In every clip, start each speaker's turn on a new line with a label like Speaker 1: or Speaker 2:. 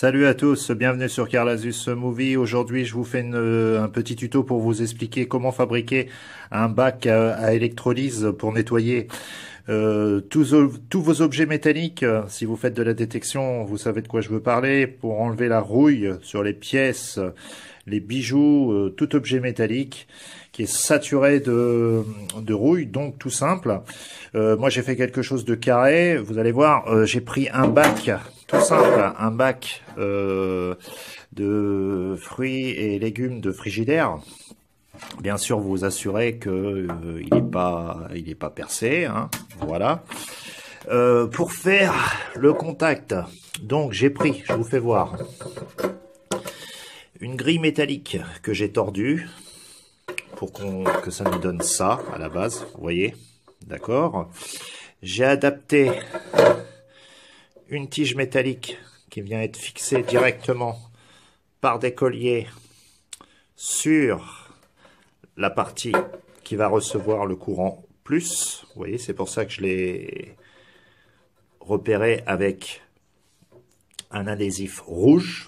Speaker 1: Salut à tous, bienvenue sur Carlasus Movie. Aujourd'hui, je vous fais un petit tuto pour vous expliquer comment fabriquer un bac à électrolyse pour nettoyer tous vos objets métalliques. Si vous faites de la détection, vous savez de quoi je veux parler. Pour enlever la rouille sur les pièces, les bijoux, tout objet métallique qui est saturé de rouille, donc tout simple. Moi, j'ai fait quelque chose de carré. Vous allez voir, j'ai pris un bac, tout simple, un bac de fruits et légumes de frigidaire. Bien sûr, vous vous assurez que il est pas percé, hein, voilà. Pour faire le contact, donc j'ai pris, je vous fais voir, une grille métallique que j'ai tordue pour que ça nous donne ça à la base, vous voyez, d'accord. J'ai adapté une tige métallique qui vient être fixée directement par des colliers sur la partie qui va recevoir le courant plus. Vous voyez, c'est pour ça que je l'ai repéré avec un adhésif rouge.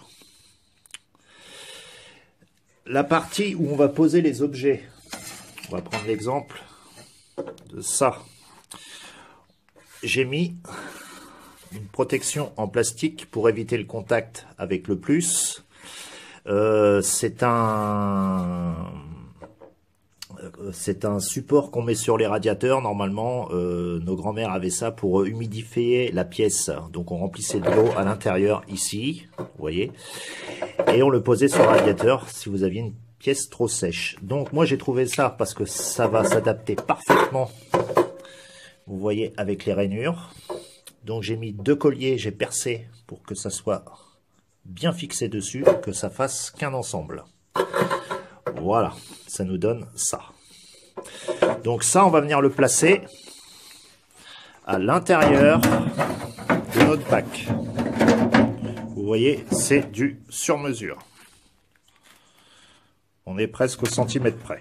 Speaker 1: La partie où on va poser les objets, on va prendre l'exemple de ça. J'ai mis une protection en plastique pour éviter le contact avec le plus. C'est un support qu'on met sur les radiateurs. Normalement, nos grands-mères avaient ça pour humidifier la pièce. Donc on remplissait de l'eau à l'intérieur ici, vous voyez, et on le posait sur le radiateur si vous aviez une pièce trop sèche. Donc moi j'ai trouvé ça parce que ça va s'adapter parfaitement, vous voyez, avec les rainures. Donc j'ai mis deux colliers, j'ai percé pour que ça soit bien fixé dessus, que ça fasse qu'un ensemble. Voilà, ça nous donne ça. Donc ça, on va venir le placer à l'intérieur de notre bac. Vous voyez, c'est du sur-mesure. On est presque au centimètre près.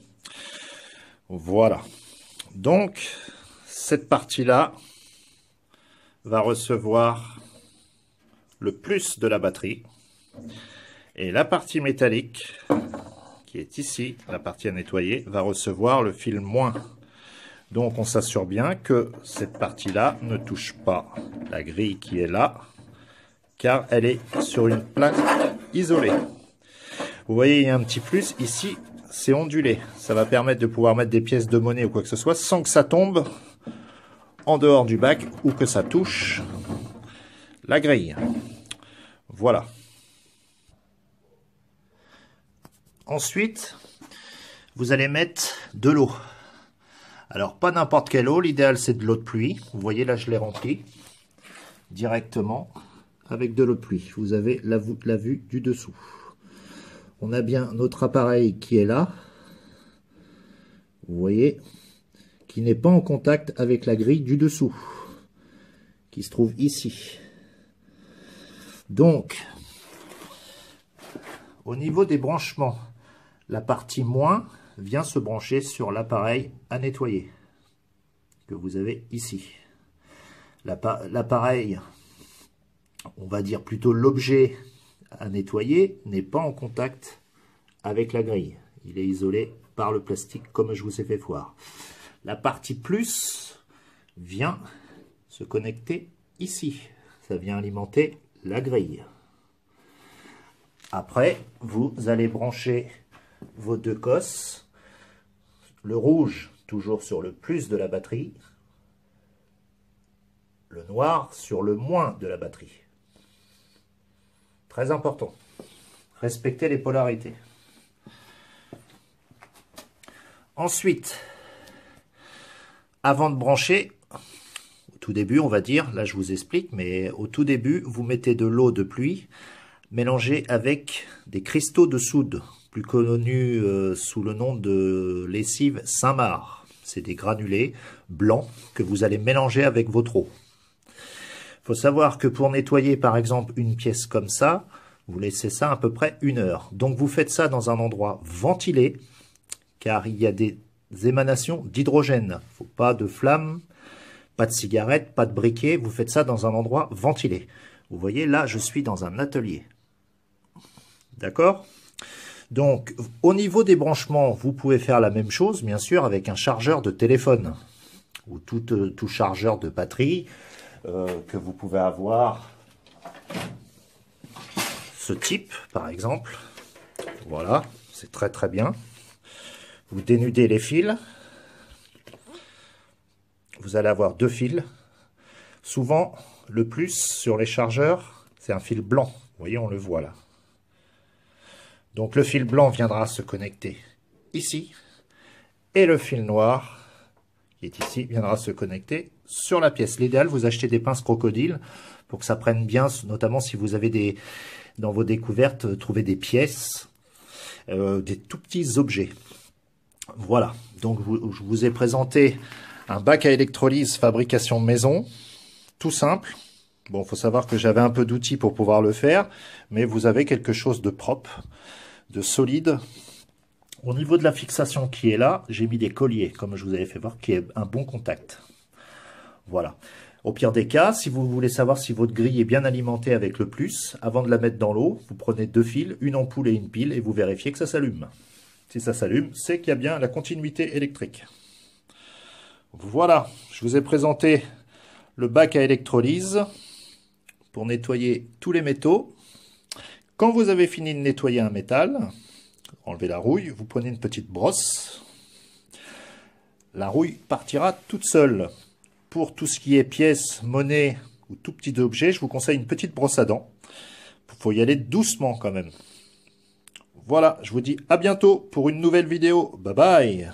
Speaker 1: Voilà. Donc, cette partie-là va recevoir le plus de la batterie. Et la partie métallique, qui est ici, la partie à nettoyer, va recevoir le fil moins. Donc on s'assure bien que cette partie-là ne touche pas la grille qui est là, car elle est sur une plaque isolée. Vous voyez, il y a un petit plus ici, c'est ondulé. Ça va permettre de pouvoir mettre des pièces de monnaie ou quoi que ce soit sans que ça tombe en dehors du bac ou que ça touche la grille. Voilà. Ensuite, vous allez mettre de l'eau. Alors, pas n'importe quelle eau, l'idéal c'est de l'eau de pluie. Vous voyez, là je l'ai rempli directement avec de l'eau de pluie. Vous avez la vue du dessous. On a bien notre appareil qui est là. Vous voyez, qui n'est pas en contact avec la grille du dessous, qui se trouve ici. Donc, au niveau des branchements, la partie moins vient se brancher sur l'appareil à nettoyer que vous avez ici. L'appareil, on va dire plutôt l'objet à nettoyer, n'est pas en contact avec la grille. Il est isolé par le plastique comme je vous ai fait voir. La partie plus vient se connecter ici. Ça vient alimenter la grille. Après, vous allez brancher vos deux cosses. Le rouge, toujours sur le plus de la batterie. Le noir sur le moins de la batterie. Très important. Respectez les polarités. Ensuite, avant de brancher, au tout début, on va dire, là je vous explique, mais au tout début, vous mettez de l'eau de pluie mélangée avec des cristaux de soude, plus connus sous le nom de lessive Saint-Marc. C'est des granulés blancs que vous allez mélanger avec votre eau. Il faut savoir que pour nettoyer par exemple une pièce comme ça, vous laissez ça à peu près 1 heure. Donc vous faites ça dans un endroit ventilé, car il y a des émanations d'hydrogène. Il ne faut pas de flamme, pas de cigarette, pas de briquet. Vous faites ça dans un endroit ventilé. Vous voyez, là, je suis dans un atelier. D'accord? Donc, au niveau des branchements, vous pouvez faire la même chose, bien sûr, avec un chargeur de téléphone ou tout chargeur de batterie que vous pouvez avoir. Ce type, par exemple. Voilà, c'est très très bien. Vous dénudez les fils. Vous allez avoir 2 fils. Souvent, le plus sur les chargeurs, c'est un fil blanc. Vous voyez, on le voit là. Donc le fil blanc viendra se connecter ici. Et le fil noir, qui est ici, viendra se connecter sur la pièce. L'idéal, vous achetez des pinces crocodile pour que ça prenne bien, notamment si vous avez dans vos découvertes, trouver des pièces, des tout petits objets. Voilà, donc je vous ai présenté un bac à électrolyse fabrication maison, tout simple. Bon, il faut savoir que j'avais un peu d'outils pour pouvoir le faire, mais vous avez quelque chose de propre, de solide. Au niveau de la fixation qui est là, j'ai mis des colliers, comme je vous avais fait voir, qui est un bon contact. Voilà. Au pire des cas, si vous voulez savoir si votre grille est bien alimentée avec le plus, avant de la mettre dans l'eau, vous prenez 2 fils, une ampoule et une pile, et vous vérifiez que ça s'allume. Si ça s'allume, c'est qu'il y a bien la continuité électrique. Voilà, je vous ai présenté le bac à électrolyse pour nettoyer tous les métaux. Quand vous avez fini de nettoyer un métal, enlevez la rouille, vous prenez une petite brosse. La rouille partira toute seule. Pour tout ce qui est pièces, monnaie ou tout petit objet, je vous conseille une petite brosse à dents. Il faut y aller doucement quand même. Voilà, je vous dis à bientôt pour une nouvelle vidéo. Bye bye.